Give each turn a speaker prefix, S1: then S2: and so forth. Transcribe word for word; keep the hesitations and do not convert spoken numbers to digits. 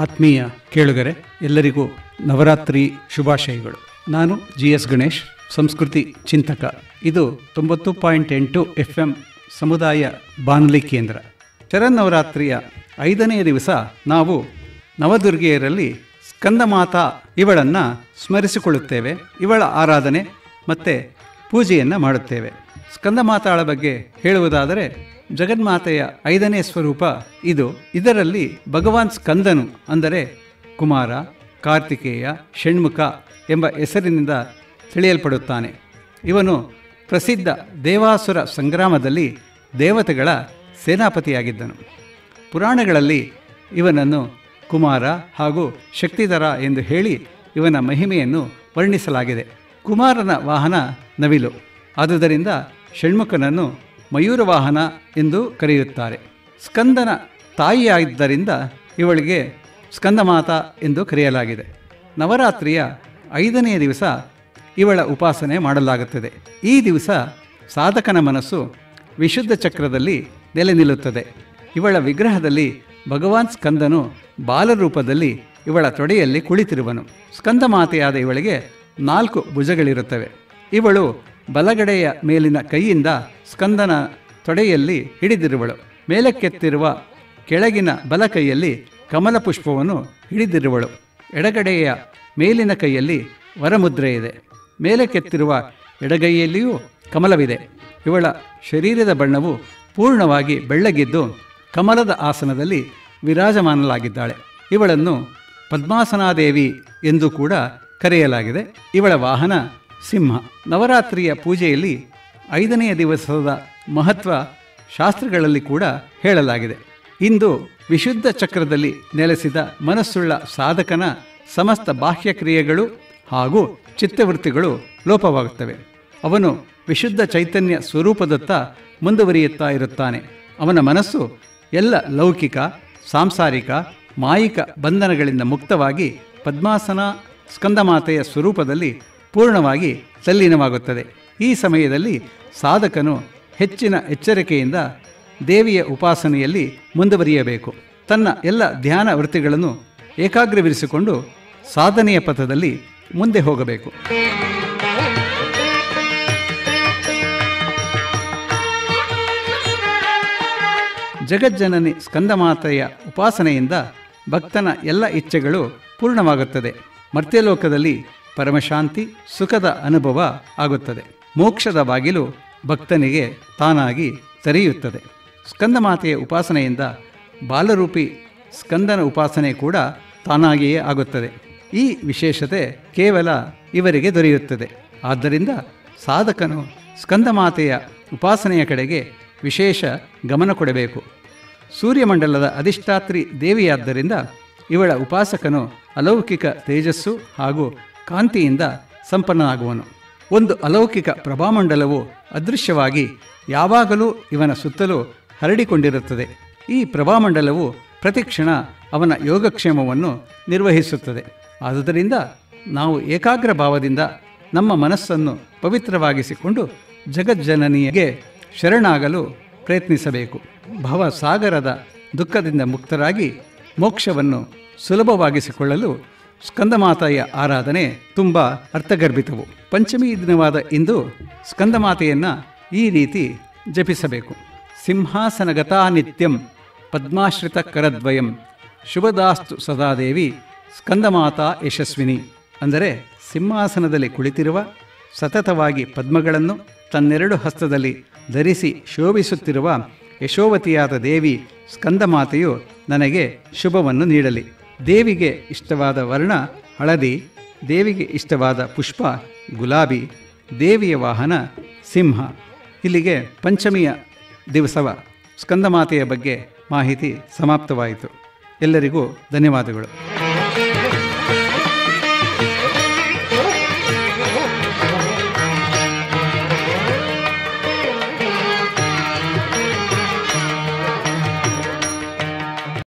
S1: ಆತ್ಮೀಯ ಕೇಳುಗರೆ, ಎಲ್ಲರಿಗೂ ನವರಾತ್ರಿ ಶುಭಾಶಯಗಳು. ನಾನು ಜಿ ಎಸ್ ಗಣೇಶ್, ಸಂಸ್ಕೃತಿ ಚಿಂತಕ. ಇದು ತೊಂಬತ್ತು ಪಾಯಿಂಟ್ ಎಂಟು ಎಫ್ ಎಂ ಸಮುದಾಯ ಬಾನುಲಿ ಕೇಂದ್ರ. ಶರನ್ನವರಾತ್ರಿಯ ಐದನೆಯ ದಿವಸ ನಾವು ನವದುರ್ಗೆಯರಲ್ಲಿ ಸ್ಕಂದಮಾತಾ ಇವಳನ್ನು ಸ್ಮರಿಸಿಕೊಳ್ಳುತ್ತೇವೆ. ಇವಳ ಆರಾಧನೆ ಮತ್ತು ಪೂಜೆಯನ್ನು ಮಾಡುತ್ತೇವೆ. ಸ್ಕಂದಮಾತಾಳ ಬಗ್ಗೆ ಹೇಳುವುದಾದರೆ, ಜಗನ್ಮಾತೆಯ ಐದನೇ ಸ್ವರೂಪ ಇದು. ಇದರಲ್ಲಿ ಭಗವಾನ್ ಸ್ಕಂದನು ಅಂದರೆ ಕುಮಾರ, ಕಾರ್ತಿಕೇಯ, ಷಣ್ಮುಖ ಎಂಬ ಹೆಸರಿನಿಂದ ತಿಳಿಯಲ್ಪಡುತ್ತಾನೆ. ಇವನು ಪ್ರಸಿದ್ಧ ದೇವಾಸುರ ಸಂಗ್ರಾಮದಲ್ಲಿ ದೇವತೆಗಳ ಸೇನಾಪತಿಯಾಗಿದ್ದನು. ಪುರಾಣಗಳಲ್ಲಿ ಇವನನ್ನು ಕುಮಾರ ಹಾಗೂ ಶಕ್ತಿಧರ ಎಂದು ಹೇಳಿ ಇವನ ಮಹಿಮೆಯನ್ನು ವರ್ಣಿಸಲಾಗಿದೆ. ಕುಮಾರನ ವಾಹನ ನವಿಲು, ಆದುದರಿಂದ ಷಣ್ಮುಖನನ್ನು ಮಯೂರವಾಹನ ಎಂದು ಕರೆಯುತ್ತಾರೆ. ಸ್ಕಂದನ ತಾಯಿಯಾದ್ದರಿಂದ ಇವಳಿಗೆ ಸ್ಕಂದಮಾತಾ ಎಂದು ಕರೆಯಲಾಗಿದೆ. ನವರಾತ್ರಿಯ ಐದನೆಯ ದಿವಸ ಇವಳ ಉಪಾಸನೆ ಮಾಡಲಾಗುತ್ತದೆ. ಈ ದಿವಸ ಸಾಧಕನ ಮನಸ್ಸು ವಿಶುದ್ಧ ಚಕ್ರದಲ್ಲಿ ನೆಲೆ ನಿಲ್ಲುತ್ತದೆ. ಇವಳ ವಿಗ್ರಹದಲ್ಲಿ ಭಗವಾನ್ ಸ್ಕಂದನು ಬಾಲರೂಪದಲ್ಲಿ ಇವಳ ತೊಡೆಯಲ್ಲಿ ಕುಳಿತಿರುವನು. ಸ್ಕಂದಮಾತೆಯಾದ ಇವಳಿಗೆ ನಾಲ್ಕು ಭುಜಗಳಿರುತ್ತವೆ. ಇವಳು ಬಲಗಡೆಯ ಮೇಲಿನ ಕೈಯಿಂದ ಸ್ಕಂದನ ತೊಡೆಯಲ್ಲಿ ಹಿಡಿದಿರುವಳು. ಮೇಲಕ್ಕೆತ್ತಿರುವ ಕೆಳಗಿನ ಬಲ ಕೈಯಲ್ಲಿ ಕಮಲ ಪುಷ್ಪವನ್ನು ಹಿಡಿದಿರುವಳು. ಎಡಗಡೆಯ ಮೇಲಿನ ಕೈಯಲ್ಲಿ ವರಮುದ್ರೆ ಇದೆ. ಮೇಲಕ್ಕೆತ್ತಿರುವ ಎಡಗೈಯಲ್ಲಿಯೂ ಕಮಲವಿದೆ. ಇವಳ ಶರೀರದ ಬಣ್ಣವು ಪೂರ್ಣವಾಗಿ ಬೆಳ್ಳಗಿದ್ದು ಕಮಲದ ಆಸನದಲ್ಲಿ ವಿರಾಜಮಾನಲಾಗಿದ್ದಾಳೆ. ಇವಳನ್ನು ಪದ್ಮಾಸನಾದೇವಿ ಎಂದು ಕೂಡ ಕರೆಯಲಾಗಿದೆ. ಇವಳ ವಾಹನ ಸಿಂಹ. ನವರಾತ್ರಿಯ ಪೂಜೆಯಲ್ಲಿ ಐದನೆಯ ದಿವಸದ ಮಹತ್ವ ಶಾಸ್ತ್ರಗಳಲ್ಲಿ ಕೂಡ ಹೇಳಲಾಗಿದೆ. ಇಂದು ವಿಶುದ್ಧ ಚಕ್ರದಲ್ಲಿ ನೆಲೆಸಿದ ಮನಸ್ಸುಳ್ಳ ಸಾಧಕನ ಸಮಸ್ತ ಬಾಹ್ಯ ಕ್ರಿಯೆಗಳು ಹಾಗೂ ಚಿತ್ತವೃತ್ತಿಗಳು ಲೋಪವಾಗುತ್ತವೆ. ಅವನು ವಿಶುದ್ಧ ಚೈತನ್ಯ ಸ್ವರೂಪದತ್ತ ಮುಂದುವರಿಯುತ್ತಾ ಇರುತ್ತಾನೆ. ಅವನ ಮನಸ್ಸು ಎಲ್ಲ ಲೌಕಿಕ, ಸಾಂಸಾರಿಕ, ಮಾಯಿಕ ಬಂಧನಗಳಿಂದ ಮುಕ್ತವಾಗಿ ಪದ್ಮಾಸನ ಸ್ಕಂದಮಾತೆಯ ಸ್ವರೂಪದಲ್ಲಿ ಪೂರ್ಣವಾಗಿ ತಲ್ಲೀನವಾಗುತ್ತದೆ. ಈ ಸಮಯದಲ್ಲಿ ಸಾಧಕನು ಹೆಚ್ಚಿನ ಎಚ್ಚರಿಕೆಯಿಂದ ದೇವಿಯ ಉಪಾಸನೆಯಲ್ಲಿ ಮುಂದುವರಿಯಬೇಕು. ತನ್ನ ಎಲ್ಲ ಧ್ಯಾನ ವೃತ್ತಿಗಳನ್ನು ಏಕಾಗ್ರವಿರಿಸಿಕೊಂಡು ಸಾಧನೆಯ ಪಥದಲ್ಲಿ ಮುಂದೆ ಹೋಗಬೇಕು. ಜಗಜ್ಜನನಿ ಸ್ಕಂದಮಾತೆಯ ಉಪಾಸನೆಯಿಂದ ಭಕ್ತನ ಎಲ್ಲ ಇಚ್ಛೆಗಳು ಪೂರ್ಣವಾಗುತ್ತದೆ. ಮರ್ತ್ಯಲೋಕದಲ್ಲಿ ಪರಮಶಾಂತಿ, ಸುಖದ ಅನುಭವ ಆಗುತ್ತದೆ. ಮೋಕ್ಷದ ಬಾಗಿಲು ಭಕ್ತನಿಗೆ ತಾನಾಗಿ ತೆರೆಯುತ್ತದೆ. ಸ್ಕಂದಮಾತೆಯ ಉಪಾಸನೆಯಿಂದ ಬಾಲರೂಪಿ ಸ್ಕಂದನ ಉಪಾಸನೆ ಕೂಡ ತಾನಾಗಿಯೇ ಆಗುತ್ತದೆ. ಈ ವಿಶೇಷತೆ ಕೇವಲ ಇವರಿಗೆ ದೊರೆಯುತ್ತದೆ. ಆದ್ದರಿಂದ ಸಾಧಕನು ಸ್ಕಂದಮಾತೆಯ ಉಪಾಸನೆಯ ಕಡೆಗೆ ವಿಶೇಷ ಗಮನ ಕೊಡಬೇಕು. ಸೂರ್ಯಮಂಡಲದ ಅಧಿಷ್ಠಾತ್ರಿ ದೇವಿಯಾದ್ದರಿಂದ ಇವಳ ಉಪಾಸಕನು ಅಲೌಕಿಕ ತೇಜಸ್ಸು ಹಾಗೂ ಕಾಂತಿಯಿಂದ ಸಂಪನ್ನನಾಗುವನು. ಒಂದು ಅಲೌಕಿಕ ಪ್ರಭಾಮಂಡಲವು ಅದೃಶ್ಯವಾಗಿ ಯಾವಾಗಲೂ ಇವನ ಸುತ್ತಲೂ ಹರಡಿಕೊಂಡಿರುತ್ತದೆ. ಈ ಪ್ರಭಾಮಂಡಲವು ಪ್ರತಿಕ್ಷಣ ಅವನ ಯೋಗಕ್ಷೇಮವನ್ನು ನಿರ್ವಹಿಸುತ್ತದೆ. ಆದುದರಿಂದ ನಾವು ಏಕಾಗ್ರ ಭಾವದಿಂದ ನಮ್ಮ ಮನಸ್ಸನ್ನು ಪವಿತ್ರವಾಗಿಸಿಕೊಂಡು ಜಗಜ್ಜನನಿಗೆ ಶರಣಾಗಲು ಪ್ರಯತ್ನಿಸಬೇಕು. ಭವಸಾಗರದ ದುಃಖದಿಂದ ಮುಕ್ತರಾಗಿ ಮೋಕ್ಷವನ್ನು ಸುಲಭವಾಗಿಸಿಕೊಳ್ಳಲು ಸ್ಕಂದಮಾತೆಯ ಆರಾಧನೆ ತುಂಬ ಅರ್ಥಗರ್ಭಿತವು. ಪಂಚಮಿ ದಿನವಾದ ಇಂದು ಸ್ಕಂದಮಾತೆಯನ್ನು ಈ ರೀತಿ ಜಪಿಸಬೇಕು. ಸಿಂಹಾಸನಗತಾ ನಿತ್ಯಂ ಪದ್ಮಾಶ್ರಿತ ಕರದ್ವಯಂ ಶುಭದಾಸ್ತು ಸದಾದೇವಿ ಸ್ಕಂದಮಾತಾ ಯಶಸ್ವಿನಿ. ಅಂದರೆ ಸಿಂಹಾಸನದಲ್ಲಿ ಕುಳಿತಿರುವ, ಸತತವಾಗಿ ಪದ್ಮಗಳನ್ನು ತನ್ನೆರಡು ಹಸ್ತದಲ್ಲಿ ಧರಿಸಿ ಶೋಭಿಸುತ್ತಿರುವ ಯಶೋವತಿಯಾದ ದೇವಿ ಸ್ಕಂದಮಾತೆಯು ನನಗೆ ಶುಭವನ್ನು ನೀಡಲಿ. ದೇವಿಗೆ ಇಷ್ಟವಾದ ವರ್ಣ ಹಳದಿ, ದೇವಿಗೆ ಇಷ್ಟವಾದ ಪುಷ್ಪ ಗುಲಾಬಿ, ದೇವಿಯ ವಾಹನ ಸಿಂಹ. ಇಲ್ಲಿಗೆ ಪಂಚಮಿಯ ದಿವಸವ ಸ್ಕಂದಮಾತೆಯ ಬಗ್ಗೆ ಮಾಹಿತಿ ಸಮಾಪ್ತವಾಯಿತು. ಎಲ್ಲರಿಗೂ ಧನ್ಯವಾದಗಳು.